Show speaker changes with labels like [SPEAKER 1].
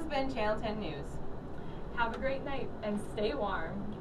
[SPEAKER 1] been Channel 10 News.
[SPEAKER 2] Have a great night and stay warm.